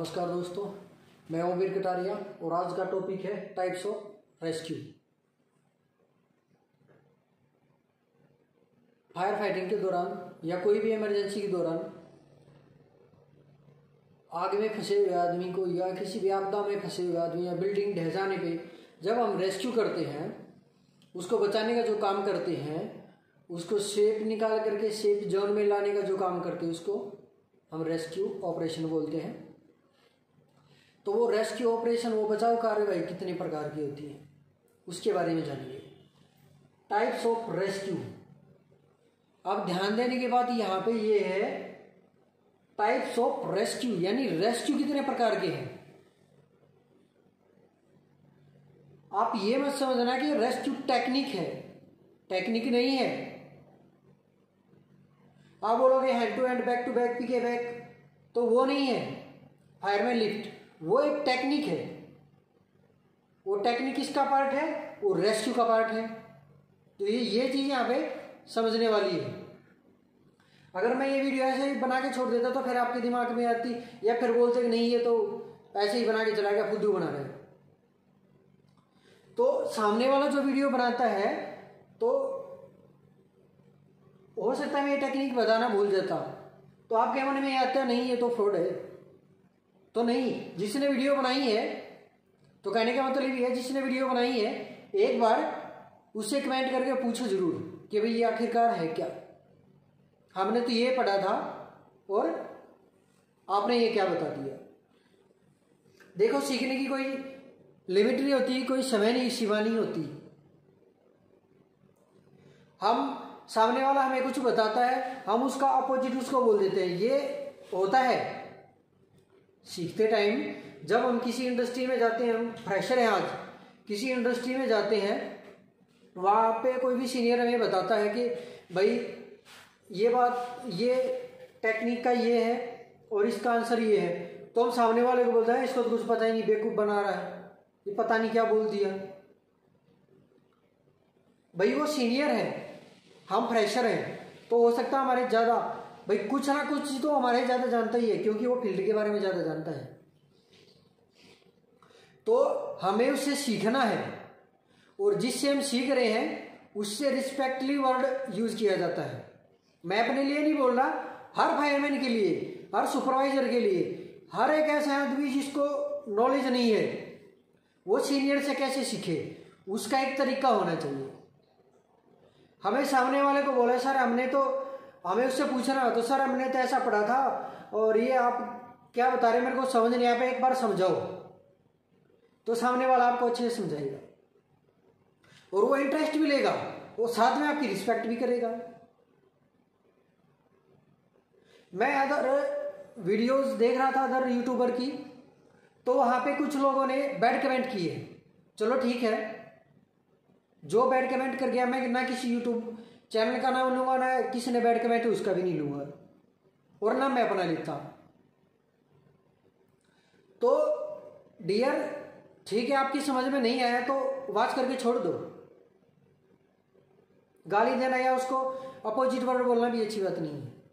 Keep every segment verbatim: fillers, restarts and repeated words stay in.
नमस्कार दोस्तों, मैं ओवीर कटारिया और आज का टॉपिक है types of rescue. Fire fighting के दौरान या कोई भी इमरजेंसी के दौरान आग में फंसे हुए आदमी को या किसी भी आपदा में फंसे हुए आदमी या बिल्डिंग ढह जाने पे जब हम रेस्क्यू करते हैं, उसको बचाने का जो काम करते हैं, उसको सेफ निकाल करके सेफ जोन में लाने का जो काम करते हैं, उसको हम रेस्क्यू ऑपरेशन बोलते हैं। तो वो रेस्क्यू ऑपरेशन, वो बचाव कार्यवाही कितने प्रकार की होती है, उसके बारे में जानिए। Types of rescue. अब ध्यान देने के बाद यहाँ पे ये है टाइप्स ऑफ रेस्क्यू, यानी रेस्क्यू कितने प्रकार के हैं। आप ये मत समझना कि रेस्क्यू टेक्निक है, टेक्निक नहीं है। आप बोलोगे hand to hand, back to back, piggy back, तो वो नहीं है। फायरमैन लिफ्ट वो एक टेक्निक है। वो टेक्निक किसका पार्ट है? वो रेस्क्यू का पार्ट है। तो ये ये चीज यहाँ पे समझने वाली है। अगर मैं ये वीडियो ऐसे ही बना के छोड़ देता तो फिर आपके दिमाग में आती, या फिर बोलते कि नहीं ये तो ऐसे ही बना के चला गया, फुद्दू बना रहे। तो सामने वाला जो वीडियो बनाता है तो हो सकता है मैं ये टेक्निक बताना भूल जाता, तो आपके मन में आता है नहीं ये तो फ्रॉड है। तो नहीं, जिसने वीडियो बनाई है, तो कहने का मतलब ये है जिसने वीडियो बनाई है, एक बार उससे कमेंट करके पूछो जरूर कि भाई ये आखिरकार है क्या। हमने तो ये पढ़ा था और आपने ये क्या बता दिया। देखो, सीखने की कोई लिमिट नहीं होती, कोई समय नहीं, सीमा नहीं होती। हम सामने वाला हमें कुछ बताता है, हम उसका अपोजिट उसको बोल देते हैं। ये होता है सीखते टाइम। जब हम किसी इंडस्ट्री में जाते हैं, हम फ्रेशर हैं आज, किसी इंडस्ट्री में जाते हैं, वहाँ पे कोई भी सीनियर हमें बताता है कि भाई ये बात, ये टेक्निक का ये है और इसका आंसर ये है, तो हम सामने वाले को बोलते हैं इसको तो कुछ पता ही नहीं, बेवकूफ़ बना रहा है, ये पता नहीं क्या बोल दिया। भाई वो सीनियर है, हम फ्रेशर हैं, तो हो सकता है हमारे ज़्यादा, भाई कुछ ना कुछ तो हमारे ज़्यादा जानता ही है, क्योंकि वो फील्ड के बारे में ज़्यादा जानता है। तो हमें उससे सीखना है, और जिससे हम सीख रहे हैं उससे रिस्पेक्टली वर्ड यूज किया जाता है। मैं अपने लिए नहीं बोल रहा, हर फायरमैन के लिए, हर सुपरवाइजर के लिए, हर एक ऐसा आदमी जिसको नॉलेज नहीं है, वो सीनियर से कैसे सीखे, उसका एक तरीका होना चाहिए। हमें सामने वाले को बोला सर हमने तो, हमें उससे पूछना तो सर हमने तो ऐसा पढ़ा था और ये आप क्या बता रहे, मेरे को समझ नहीं आया, एक बार समझाओ। तो सामने वाला आपको अच्छे से समझाएगा और वो इंटरेस्ट भी लेगा, वो साथ में आपकी रिस्पेक्ट भी करेगा। मैं अदर वीडियोस देख रहा था अदर यूट्यूबर की, तो वहां पे कुछ लोगों ने बैड कमेंट किए। चलो ठीक है, जो बैड कमेंट कर गया, मैं ना किसी यूट्यूब चैनल का नाम लूंगा, ना किसी ने बैड कमेंट उसका भी नहीं लूंगा, और ना मैं अपना लिखता। तो डियर, ठीक है, आपकी समझ में नहीं आया तो वॉच करके छोड़ दो। गाली देना या उसको अपोजिट वर्ड बोलना भी अच्छी बात नहीं है।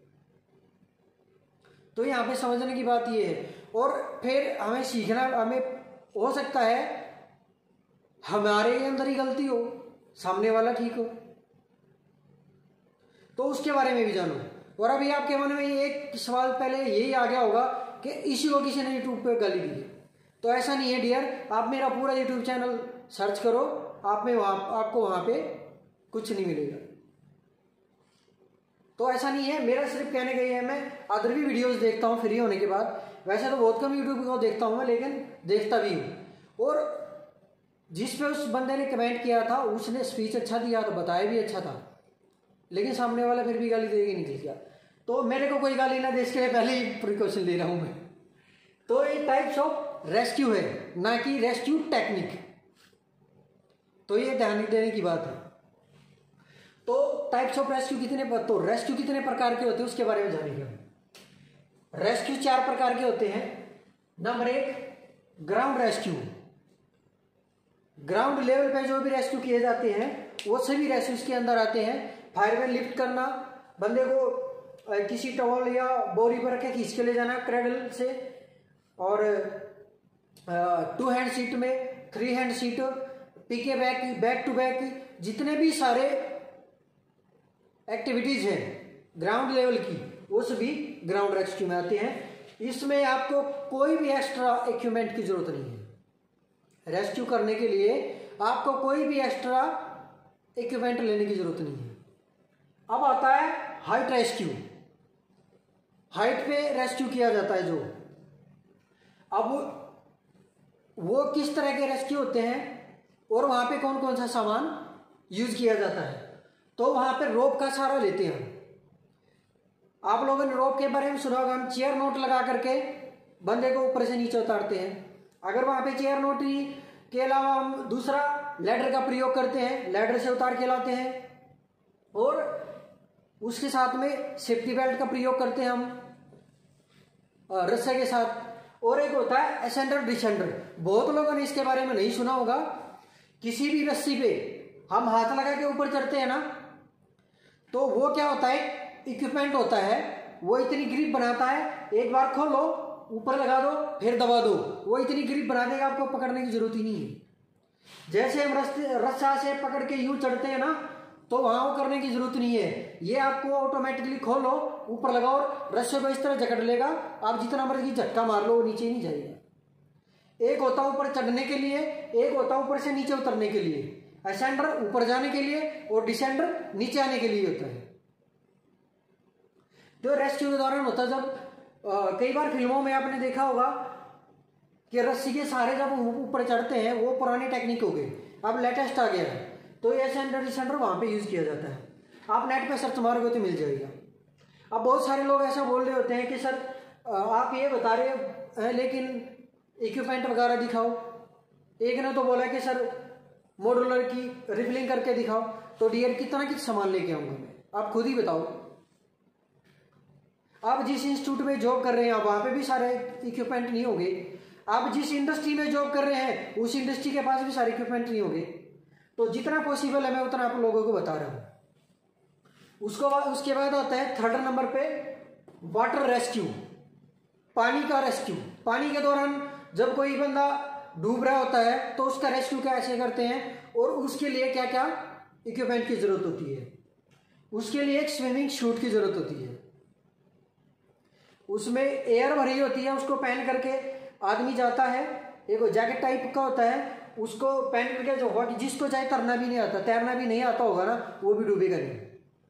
तो यहां पे समझने की बात ये है। और फिर हमें सीखना, हमें हो सकता है हमारे अंदर ही गलती हो, सामने वाला ठीक हो, तो उसके बारे में भी जानो। और अभी आपके मन में एक सवाल पहले यही आ गया होगा कि इसी को किसी ने यूट्यूब पे गाली दी। तो ऐसा नहीं है डियर, आप मेरा पूरा यूट्यूब चैनल सर्च करो, आप में वहां आपको वहां पे कुछ नहीं मिलेगा। तो ऐसा नहीं है, मेरा सिर्फ कहने का ये है, मैं अदर भी वीडियोस देखता हूँ फ्री होने के बाद। वैसे तो बहुत कम यूट्यूब को देखता हूँ मैं, लेकिन देखता भी हूँ। और जिस पे उस बंदे ने कमेंट किया था, उसने स्पीच अच्छा दिया तो बताया भी अच्छा था, लेकिन सामने वाला फिर भी गाली देगी निकल गया। तो मेरे को कोई गाली ना दे, इसके लिए पहले ही प्रिकॉशन ले रहा हूं मैं। तो ये टाइप्स ऑफ रेस्क्यू है, ना कि रेस्क्यू टेक्निक। तो ये ध्यान देने की बात है। तो टाइप्स ऑफ रेस्क्यू कितने, तो रेस्क्यू कितने प्रकार के होते हैं उसके बारे में जानेंगे। रेस्क्यू चार प्रकार के होते हैं। नंबर एक, ग्राउंड रेस्क्यू। ग्राउंड लेवल पे जो भी रेस्क्यू किए जाते हैं वो सभी रेस्क्यूज के अंदर आते हैं। फायरमैन लिफ्ट करना, बंदे को किसी टॉवल या बोरी पर रखे खींच के ले जाना क्रेडल से, और टू हैंड सीट में, three hand seat, piggy back, back to back, जितने भी सारे एक्टिविटीज हैं ग्राउंड लेवल की, वो सभी ग्राउंड रेस्क्यू में आते हैं। इसमें आपको कोई भी एक्स्ट्रा इक्विपमेंट की जरूरत नहीं है। रेस्क्यू करने के लिए आपको कोई भी एक्स्ट्रा इक्विपमेंट लेने की जरूरत नहीं है। अब आता है हाइट रेस्क्यू। हाइट पे रेस्क्यू किया जाता है जो, अब वो किस तरह के रेस्क्यू होते हैं और वहां पे कौन कौन सा सामान यूज किया जाता है। तो वहां पे रोप का सहारा लेते हैं। आप लोगों ने रोप के बारे में सुना होगा, हम चेयर नोट लगा करके बंदे को ऊपर से नीचे उतारते हैं। अगर वहां पे चेयर नोट के अलावा हम दूसरा लैडर का प्रयोग करते हैं, लैडर से उतार के लाते हैं, और उसके साथ में सेफ्टी बेल्ट का प्रयोग करते हैं हम रस्से के साथ। और एक होता है असेंडर डिसेंडर। बहुत लोगों ने इसके बारे में नहीं सुना होगा। किसी भी रस्सी पे हम हाथ लगा के ऊपर चढ़ते हैं ना, तो वो क्या होता है, इक्विपमेंट होता है, वो इतनी ग्रिप बनाता है, एक बार खोलो, ऊपर लगा दो, फिर दबा दो, वो इतनी ग्रिप बना देगा आपको पकड़ने की जरूरत ही नहीं है। जैसे हम रस्ते रस्सा से पकड़ के यूं चढ़ते हैं ना, तो वहां वो करने की जरूरत नहीं है। ये आपको ऑटोमेटिकली खोलो, ऊपर लगाओ, रस्से को इस तरह जकड़ लेगा, आप जितना मर्जी झटका मार लो वो नीचे नहीं जाएगा। एक होता है ऊपर चढ़ने के लिए, एक होता है ऊपर से नीचे उतरने के लिए। असेंडर ऊपर जाने के लिए और डिसेंडर नीचे आने के लिए होता है। जो रेस्क्यू के दौरान होता है, जब आ, कई बार फिल्मों में आपने देखा होगा कि रस्सी के सहारे जब ऊपर चढ़ते हैं, वो पुरानी टेक्निक हो गई, अब लेटेस्ट आ गया है, तो ये असेंडर डिसेंडर वहां पे यूज किया जाता है। आप नेट पे सर्च मारोगे तो मिल जाएगा। अब बहुत सारे लोग ऐसा बोल रहे होते हैं कि सर आप ये बता रहे हैं लेकिन इक्विपमेंट वगैरह दिखाओ। एक ने तो बोला कि सर मॉड्यूलर की रिफिलिंग करके दिखाओ। तो डियर कितना कितना सामान लेके आऊंगा मैं, आप खुद ही बताओ। आप जिस इंस्टीट्यूट में जॉब कर रहे हैं, आप वहां पे भी सारे इक्विपमेंट नहीं होंगे। आप जिस इंडस्ट्री में जॉब कर रहे हैं, उस इंडस्ट्री के पास भी सारे इक्विपमेंट नहीं होंगे। तो जितना पॉसिबल है मैं उतना आप लोगों को बता रहा हूं। उसको उसके बाद आता है थर्ड नंबर पे वाटर रेस्क्यू, पानी का रेस्क्यू। पानी के दौरान जब कोई बंदा डूब रहा होता है तो उसका रेस्क्यू कैसे करते हैं और उसके लिए क्या क्या इक्विपमेंट की जरूरत होती है। उसके लिए एक स्विमिंग सूट की जरूरत होती है, उसमें एयर भरी होती है, उसको पहन करके आदमी जाता है। एक जैकेट टाइप का होता है, उसको पहन करके जो होगा कि जिसको चाहे तरना भी नहीं आता, तैरना भी नहीं आता होगा ना, वो भी डूबेगा नहीं,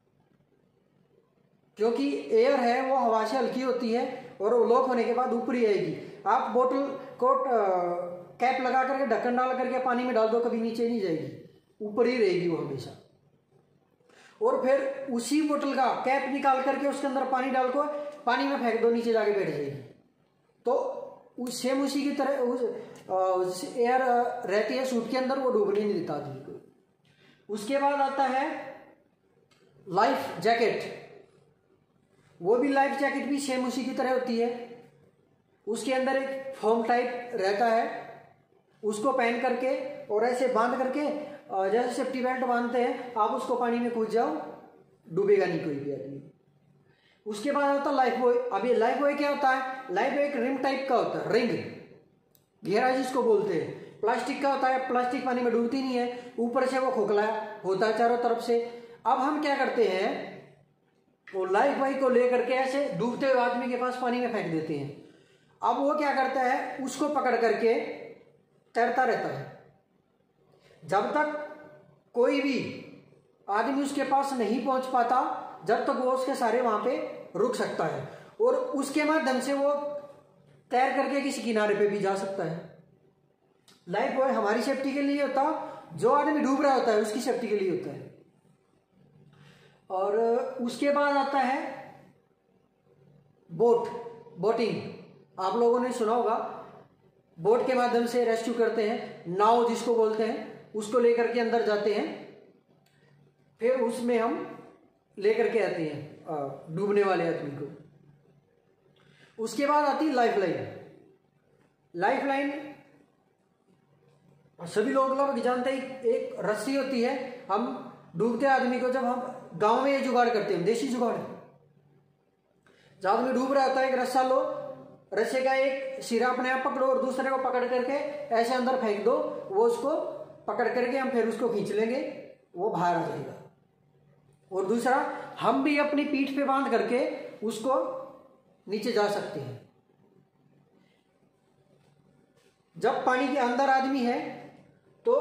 क्योंकि एयर है वो हवा से हल्की होती है और वो लॉक होने के बाद ऊपर ही आएगी। आप बोतल को कैप लगा करके ढक्कन डाल करके पानी में डाल दो, कभी नीचे नहीं जाएगी, ऊपर ही रहेगी वो हमेशा। और फिर उसी बोतल का कैप निकाल करके उसके अंदर पानी डाल को पानी में फेंक दो, नीचे जाके बैठ जाएगी। तो उस सेम उसी की तरह उस एयर रहती है सूट के अंदर, वो डूबने नहीं देता आदमी को। उसके बाद आता है लाइफ जैकेट। वो भी लाइफ जैकेट भी सेम उसी की तरह होती है, उसके अंदर एक फोम टाइप रहता है, उसको पहन करके और ऐसे बांध करके जैसे सेफ्टी बेल्ट बांधते हैं, आप उसको पानी में कूद जाओ, डूबेगा नहीं कोई भी आदमी। उसके बाद होता है लाइफ बॉय। अब ये लाइफ बॉय क्या होता है, लाइफ बॉय एक रिंग टाइप का होता है, रिंग घेरा जिसको बोलते हैं, प्लास्टिक का होता है। प्लास्टिक पानी में डूबती नहीं है, ऊपर से वो खोखला होता है चारों तरफ से। अब हम क्या करते हैं, वो लाइफ बॉय को लेकर के ऐसे डूबते हुए आदमी के पास पानी में फेंक देते हैं। अब वो क्या करता है, उसको पकड़ करके तैरता रहता है जब तक कोई भी आदमी उसके पास नहीं पहुंच पाता, जब तक वो उसके सारे वहां पे रुक सकता है और उसके माध्यम से वो तैर करके किसी किनारे पे भी जा सकता है। लाइफ बॉय हमारी सेफ्टी के लिए होता, जो आदमी डूब रहा होता है उसकी सेफ्टी के लिए होता है। और उसके बाद आता है बोट, बोटिंग। आप लोगों ने सुना होगा, बोट के माध्यम से रेस्क्यू करते हैं, नाव जिसको बोलते हैं, उसको लेकर के अंदर जाते हैं, फिर उसमें हम लेकर के आते हैं डूबने वाले आदमी को। उसके बाद आती है लाइफ लाइन। लाइफ लाइन सभी लोग लोग जानते हैं, एक रस्सी होती है, हम डूबते आदमी को, जब हम गांव में ये जुगाड़ करते हैं, देसी जुगाड़, जब आदमी डूब रहा होता है, एक रस्सा लो, रस्से का एक सिरा अपने आप पकड़ो और दूसरे को पकड़ करके ऐसे अंदर फेंक दो, वो उसको पकड़ करके हम फिर उसको खींच लेंगे, वो बाहर आ जाएगा। और दूसरा, हम भी अपनी पीठ पे बांध करके उसको नीचे जा सकते हैं। जब पानी के अंदर आदमी है तो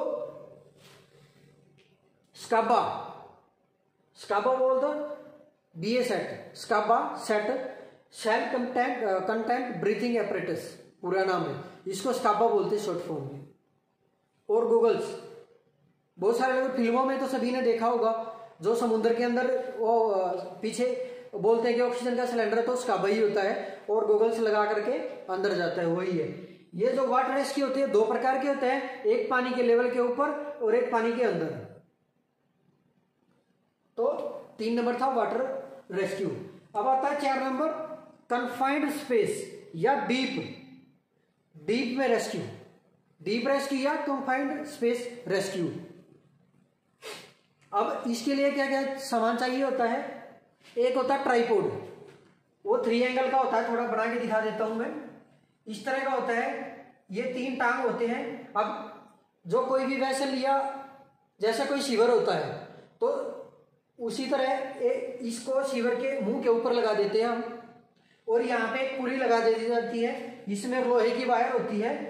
स्काबा स्काबा बोल दो, B A set, scuba set, self content content breathing apparatus पूरा नाम है, इसको स्काबा बोलते हैं शॉर्ट फॉर्म में। और गूगल्स, बहुत सारे लोग फिल्मों में तो सभी ने देखा होगा, जो समुद्र के अंदर वो पीछे बोलते हैं कि ऑक्सीजन का सिलेंडर तो स्काबा ही होता है, और गूगल्स लगा करके अंदर जाता है, वही है। ये जो वाटर रेस्क्यू होते हैं दो प्रकार के होते हैं, एक पानी के लेवल के ऊपर और एक पानी के अंदर। तो तीन नंबर था वाटर रेस्क्यू। अब आता है चार नंबर, कन्फाइंड स्पेस या डीप डीप में रेस्क्यू, डीप रेस्क्यू या कन्फाइंड स्पेस रेस्क्यू। अब इसके लिए क्या क्या सामान चाहिए होता है? एक होता है ट्राइपॉड, वो थ्री एंगल का होता है, थोड़ा बना के दिखा देता हूं मैं। इस तरह का होता है, ये तीन टांग होते हैं। अब जो कोई भी वैसल लिया, जैसा कोई शिवर होता है तो उसी तरह इसको शिवर के मुंह के ऊपर लगा देते हैं हम, और यहाँ पे एक पुली लगा दी जाती है, इसमें लोहे की वायर होती है,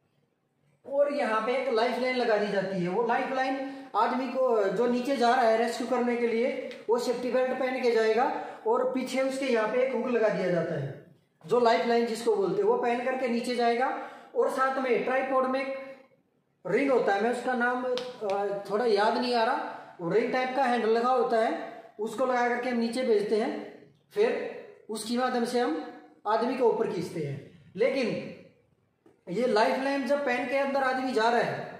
और यहाँ पे एक लाइफ लाइन लगा दी जाती है। वो लाइफ लाइन आदमी को जो नीचे जा रहा है रेस्क्यू करने के लिए, वो सेफ्टी बेल्ट पहन के जाएगा, और पीछे उसके यहाँ पे एक हुक लगा दिया जाता है, जो लाइफ लाइन जिसको बोलते हैं, वो पहन करके नीचे जाएगा। और साथ में ट्राइपॉड में एक रिंग होता है, मैं उसका नाम थोड़ा याद नहीं आ रहा, रिंग टाइप का हैंडल लगा होता है, उसको लगा करके हम नीचे भेजते हैं, फिर उसकी माध्यम से हम आदमी को ऊपर खींचते हैं। लेकिन ये लाइफ लाइन जब पहन के अंदर आदमी जा रहा है,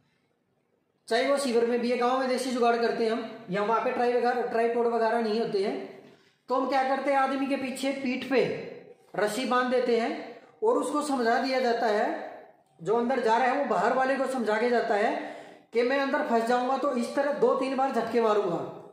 चाहे वो शिविर में भी है, गांव में देसी जुगाड़ करते हैं हम, या वहां पे ट्राई वगैरह ट्राइपॉड वगैरह नहीं होते हैं, तो हम क्या करते हैं, आदमी के पीछे पीठ पे रस्सी बांध देते हैं, और उसको समझा दिया जाता है, जो अंदर जा रहा है वो बाहर वाले को समझा के जाता है कि मैं अंदर फंस जाऊंगा तो इस तरह दो तीन बार झटके मारूंगा,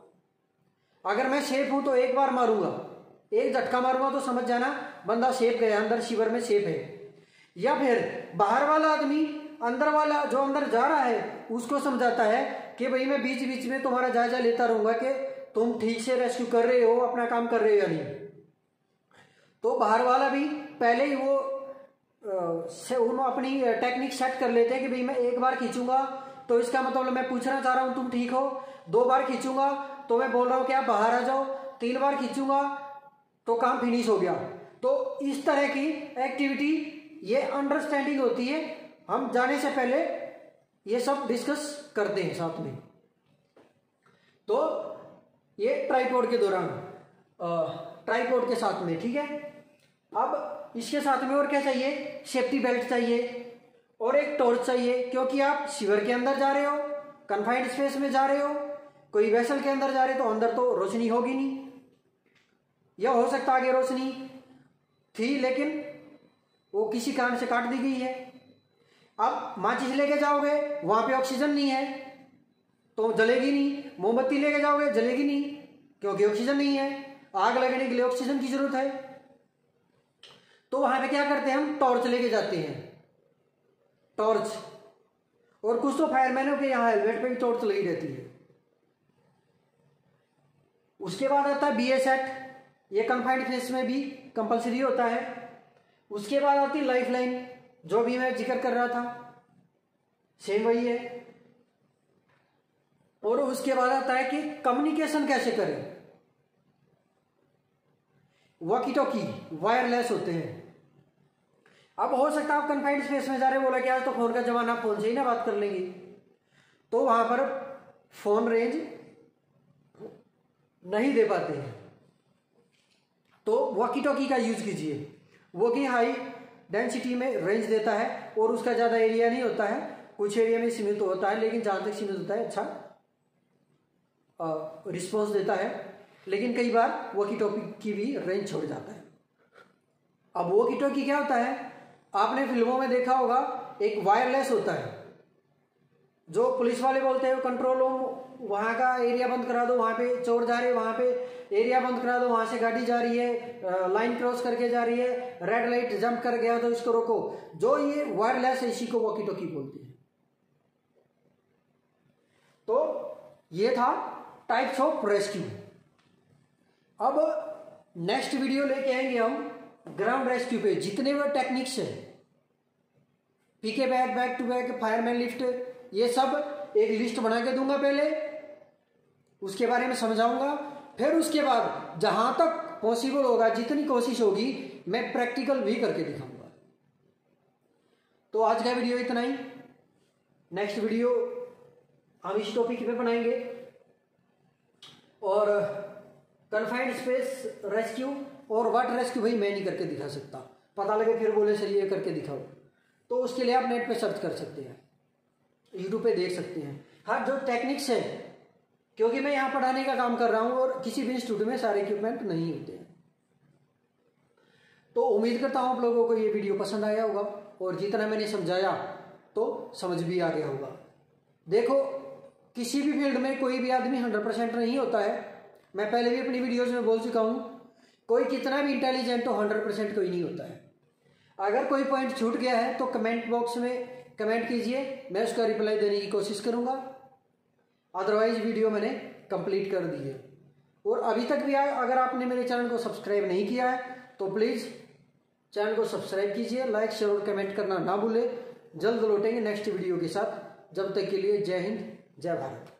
अगर मैं सेफ हूं तो एक बार मारूंगा, एक झटका मारूंगा तो समझ जाना बंदा सेफ गया, अंदर शिविर में सेफ है। या फिर बाहर वाला आदमी अंदर वाला जो अंदर जा रहा है उसको समझाता है कि भाई मैं बीच बीच में तुम्हारा जायजा लेता रहूंगा कि तुम ठीक से रेस्क्यू कर रहे हो, अपना काम कर रहे हो या नहीं। तो बाहर वाला भी पहले ही वो उन अपनी टेक्निक सेट कर लेते हैं कि भाई मैं एक बार खींचूंगा तो इसका मतलब मैं पूछना चाह रहा हूं तुम ठीक हो, दो बार खींचूंगा तो मैं बोल रहा हूं कि आप बाहर आ जाओ, तीन बार खींचूंगा तो काम फिनिश हो गया। तो इस तरह की एक्टिविटी, ये अंडरस्टैंडिंग होती है, हम जाने से पहले ये सब डिस्कस करते हैं साथ में। तो ये ट्राइपॉड के दौरान, ट्राइपॉड के साथ में, ठीक है। अब इसके साथ में और क्या चाहिए? सेफ्टी बेल्ट चाहिए और एक टॉर्च चाहिए, क्योंकि आप शिविर के अंदर जा रहे हो, कन्फाइंड स्पेस में जा रहे हो, कोई वेसल के अंदर जा रहे हो तो अंदर तो रोशनी होगी नहीं, या हो सकता आगे रोशनी थी लेकिन वो किसी कारण से काट दी गई है। अब माचिस लेके जाओगे, वहां पे ऑक्सीजन नहीं है तो जलेगी नहीं, मोमबत्ती लेके जाओगे जलेगी नहीं क्योंकि ऑक्सीजन नहीं है, आग लगने के लिए ऑक्सीजन की जरूरत है। तो वहां पे क्या करते हैं, हम टॉर्च लेके जाते हैं, टॉर्च। और कुछ तो फायरमैनों के यहाँ हेलमेट पे भी टॉर्च लगी रहती है। उसके बाद आता है बी ए सेट, ये कन्फाइंड स्पेस में भी कंपलसरी होता है। उसके बाद आती है लाइफ लाइन, जो भी मैं जिक्र कर रहा था, सेम वही है। और उसके बाद आता है कि कम्युनिकेशन कैसे करें। वॉकी टॉकी वायरलेस होते हैं। अब हो सकता है आप कन्फाइंड स्पेस में जा रहे, बोला कि आज तो फोन का जमाना, फोन से ही ना बात कर लेंगे, तो वहां पर फोन रेंज नहीं दे पाते हैं, तो वॉकी टॉकी का यूज कीजिए। वो भी हाई डेंसिटी में रेंज देता है और उसका ज्यादा एरिया नहीं होता है, कुछ एरिया में सीमित तो होता है, लेकिन जहां तक सीमित होता है अच्छा रिस्पॉन्स देता है। लेकिन कई बार वॉकी टॉकी की भी रेंज छोड़ जाता है। अब वॉकी टॉकी क्या होता है, आपने फिल्मों में देखा होगा, एक वायरलेस होता है, जो पुलिस वाले बोलते हैं कंट्रोल रूम, वहाँ का एरिया बंद करा दो, वहाँ पे चोर जा रहे हैं, वहाँ पे एरिया बंद करा दो, वहाँ से गाड़ी जा रही है, लाइन क्रॉस करके जा रही है, रेड लाइट जंप कर गया तो इसको रोको। जो ये वायरलेस है इसी को वॉकी टॉकी बोलते हैं। तो ये था टाइप्स ऑफ रेस्क्यू। अब नेक्स्ट वीडियो लेके आएंगे हम ग्राउंड रेस्क्यू पे, जितने वो टेक्निक्स है, piggy back, back to back, fireman lift, ये सब एक लिस्ट बना के दूंगा पहले, उसके बारे में समझाऊंगा। फिर उसके बाद जहां तक पॉसिबल होगा, जितनी कोशिश होगी, मैं प्रैक्टिकल भी करके दिखाऊंगा। तो आज का वीडियो इतना ही। नेक्स्ट वीडियो हम इस टॉपिक पे बनाएंगे और कन्फाइंड स्पेस रेस्क्यू और वाटर रेस्क्यू भाई मैं नहीं करके दिखा सकता, पता लगे फिर बोले सर ये करके दिखाओ, तो उसके लिए आप नेट पे सर्च कर सकते हैं, यूट्यूब पे देख सकते हैं। हाँ, जो टेक्निक्स है, क्योंकि मैं यहाँ पढ़ाने का काम कर रहा हूँ और किसी भी इंस्टीट्यूट में सारे इक्विपमेंट नहीं होते हैं। तो उम्मीद करता हूँ आप लोगों को ये वीडियो पसंद आया होगा और जितना मैंने समझाया तो समझ भी आ गया होगा। देखो, किसी भी फील्ड में कोई भी आदमी हंड्रेड परसेंट नहीं होता है। मैं पहले भी अपनी वीडियोज में बोल चुका हूँ, कोई कितना भी इंटेलिजेंट हो हंड्रेड परसेंट कोई नहीं होता है। अगर कोई पॉइंट छूट गया है तो कमेंट बॉक्स में कमेंट कीजिए, मैं उसका रिप्लाई देने की कोशिश करूंगा। अदरवाइज वीडियो मैंने कंप्लीट कर दी है। और अभी तक भी अगर आपने मेरे चैनल को सब्सक्राइब नहीं किया है तो प्लीज़ चैनल को सब्सक्राइब कीजिए, लाइक शेयर और कमेंट करना ना भूलें। जल्द लौटेंगे नेक्स्ट वीडियो के साथ। जब तक के लिए जय हिंद, जय भारत।